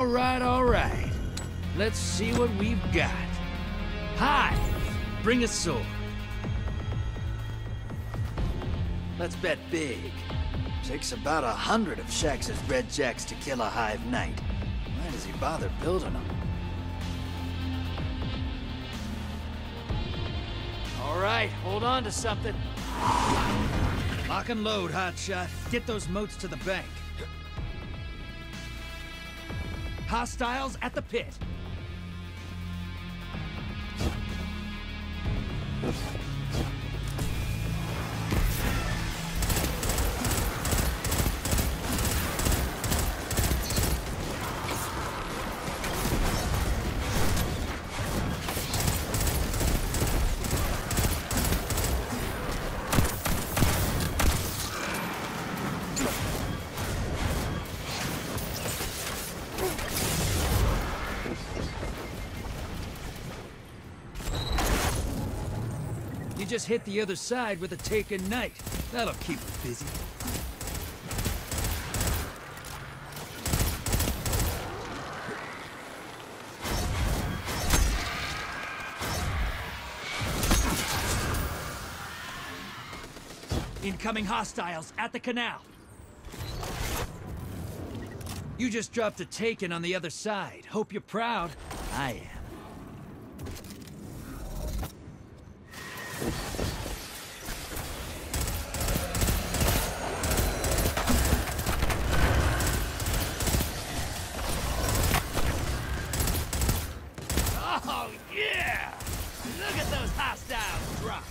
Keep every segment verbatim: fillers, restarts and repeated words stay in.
All right, all right. Let's see what we've got. Hi, bring a sword. Let's bet big. Takes about a hundred of Shax's red jacks to kill a Hive Knight. Why does he bother building them? All right, hold on to something. Lock and load, hotshot. Get those moats to the bank. Hostiles at the pit. You just hit the other side with a taken knight. That'll keep it busy. Incoming hostiles at the canal. You just dropped a taken on the other side. Hope you're proud. I am. Oh, yeah! Look at those hostiles drop!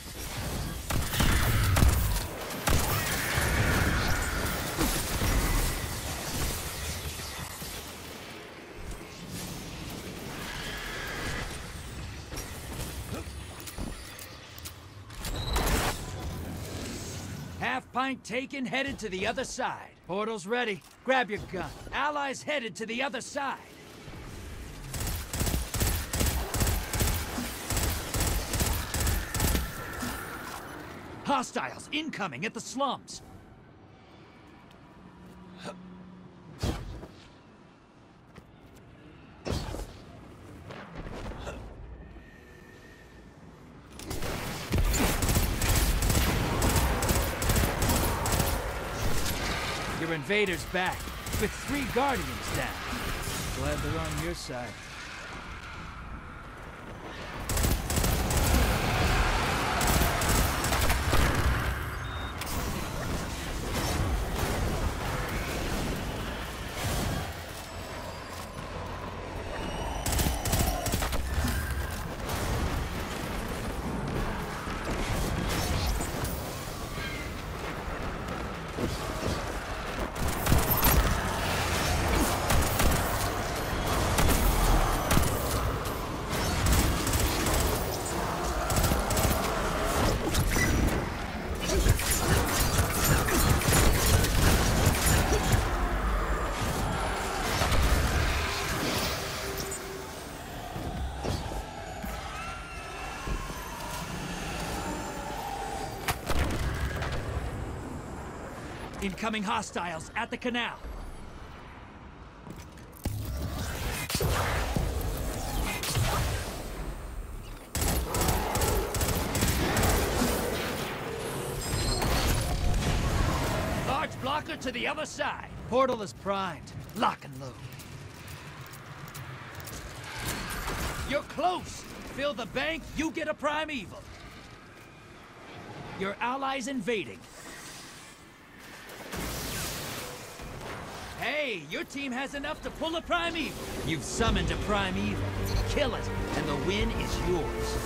Half pint taken, headed to the other side. Portal's ready. Grab your gun. Allies headed to the other side. Hostiles incoming at the slums. Your invaders back, with three guardians down. Glad they're on your side. Incoming hostiles at the canal. Large blocker to the other side. Portal is primed. Lock and load. You're close. Fill the bank, you get a primeval. Your allies invading. Hey, your team has enough to pull a primeval. You've summoned a primeval. Kill it, and the win is yours.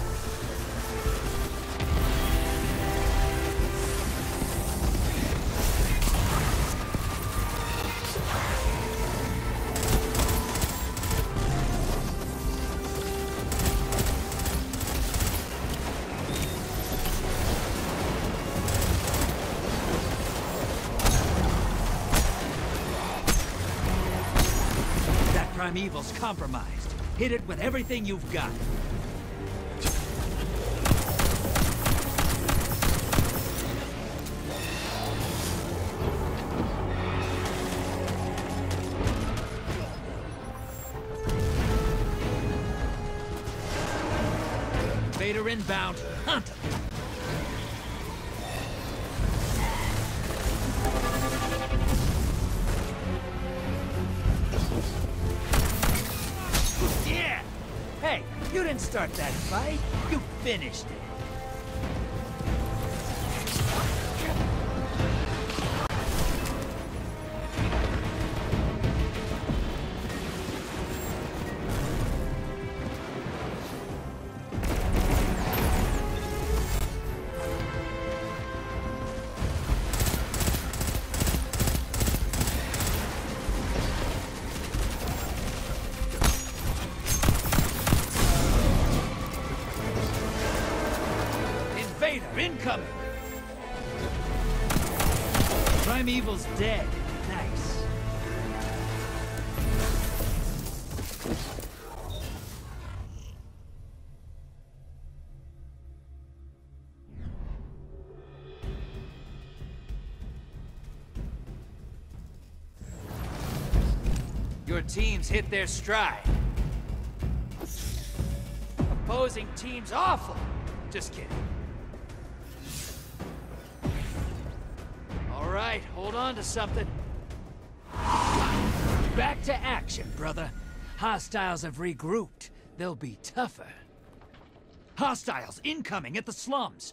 Primeval's compromised. Hit it with everything you've got. Invader inbound. Hunt him. Yeah! Hey, you didn't start that fight. You finished it. Incoming! Primeval's dead. Nice. Your teams hit their stride. Opposing team's awful. Just kidding. All right, hold on to something. Back to action, brother. Hostiles have regrouped. They'll be tougher. Hostiles incoming at the slums.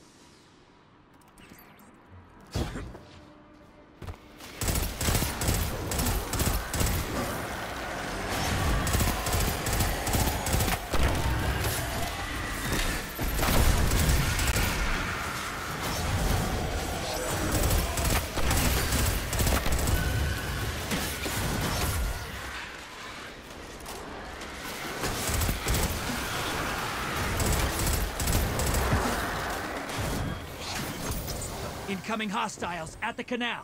Incoming hostiles at the canal.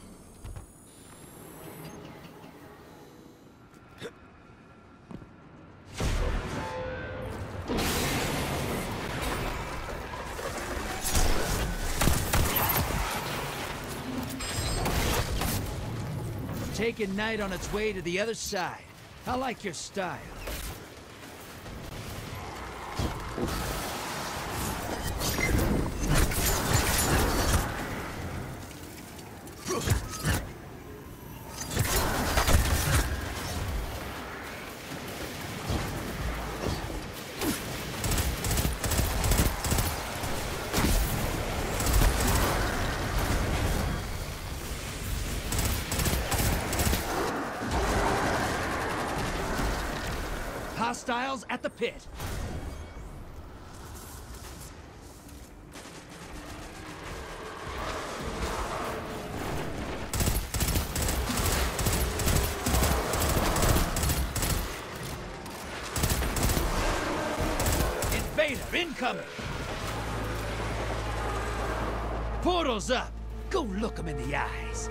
Taking Knight on its way to the other side. I like your style. Hostiles at the pit. Invader incoming. Portal's up. Go look him in the eyes.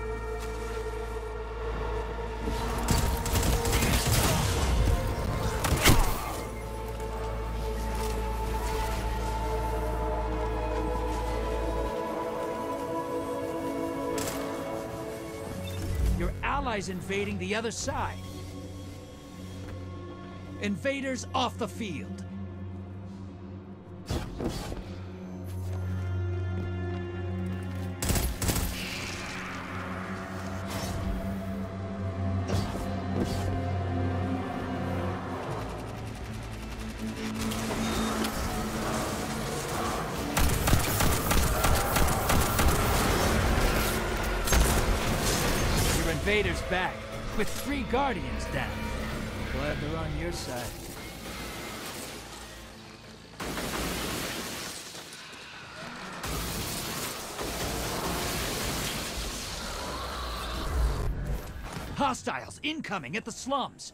Your allies invading the other side. Invaders off the field. Invaders back, with three Guardians down. Glad they're on your side. Hostiles incoming at the slums.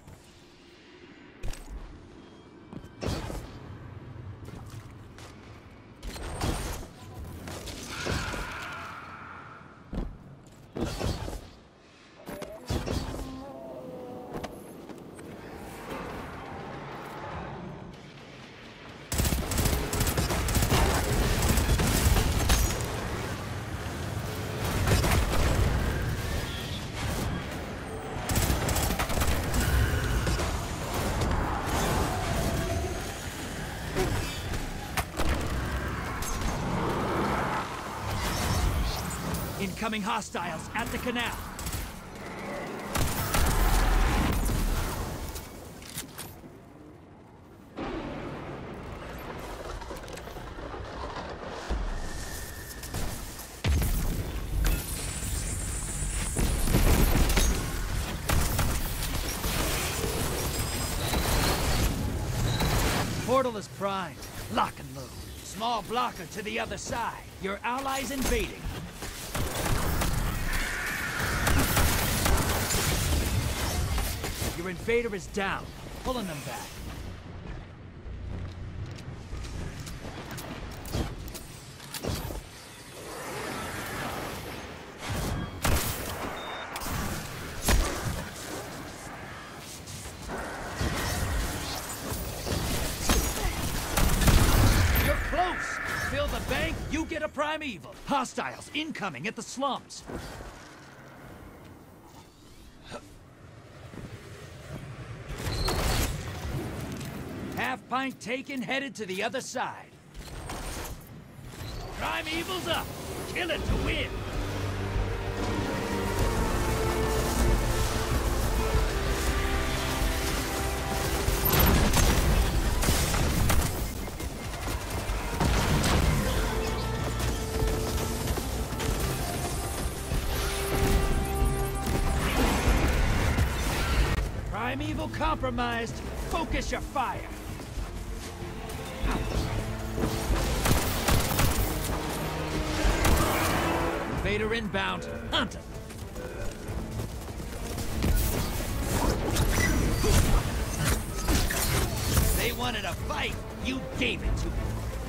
Incoming hostiles at the canal. Portal is primed. Lock and load. Small blocker to the other side. Your allies invading. Your invader is down. Pulling them back. Fill the bank, you get a primeval. Hostiles incoming at the slums. Half pint taken, headed to the other side. Primeval's up. Kill it to win. Primeval compromised. Focus your fire. Invader inbound. Hunt him. They wanted a fight. You gave it to them.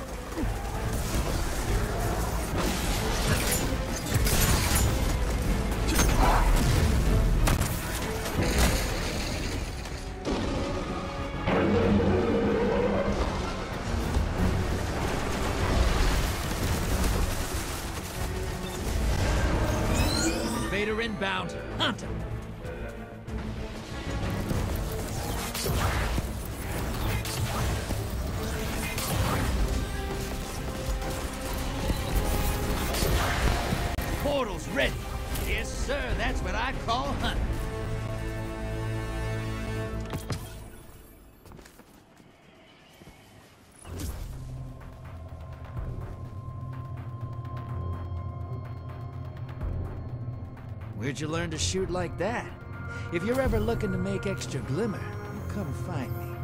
Invader inbound. Hunt him. Portal's ready. Yes, sir. That's what I call hunting. Where'd you learn to shoot like that? If you're ever looking to make extra glimmer, come find me.